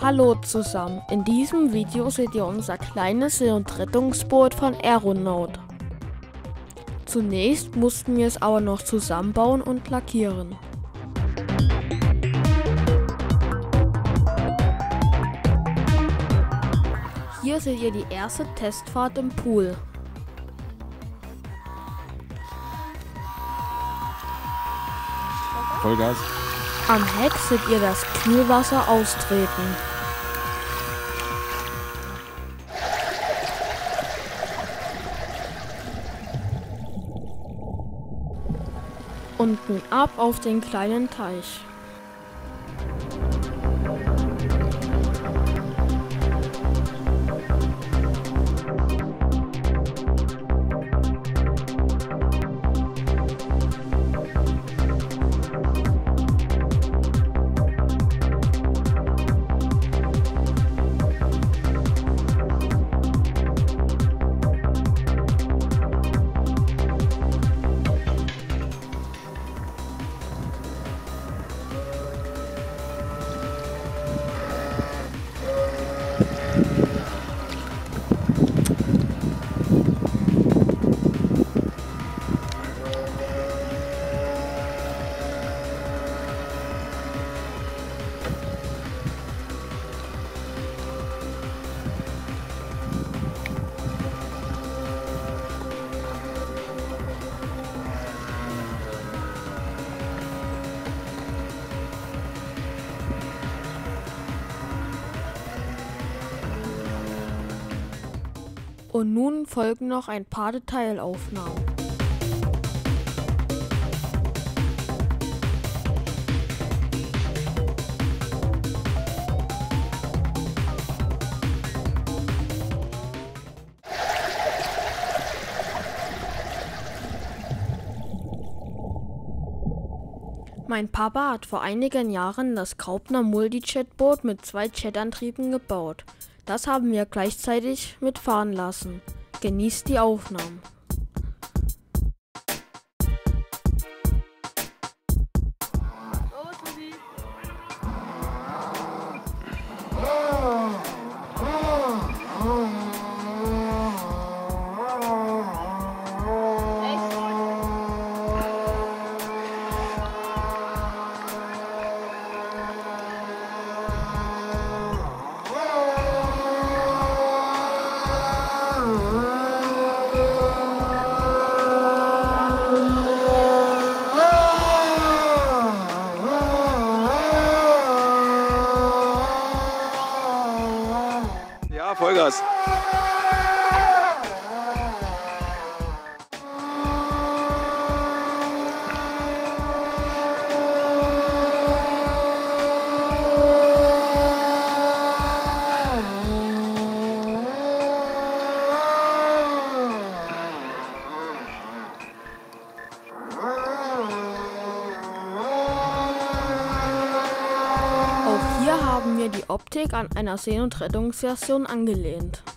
Hallo zusammen, in diesem Video seht ihr unser kleines See- und Rettungsboot von Aeronaut. Zunächst mussten wir es aber noch zusammenbauen und lackieren. Hier seht ihr die erste Testfahrt im Pool. Vollgas. Am Heck seht ihr das Kühlwasser austreten. Und nun ab auf den kleinen Teich. Und nun folgen noch ein paar Detailaufnahmen. Mein Papa hat vor einigen Jahren das Graupner Multi-Jet-Boot mit 2 Jetantrieben gebaut. Das haben wir gleichzeitig mitfahren lassen. Genießt die Aufnahmen. Ja, Vollgas. Auch hier haben wir die Optik an einer See- und Rettungsversion angelehnt.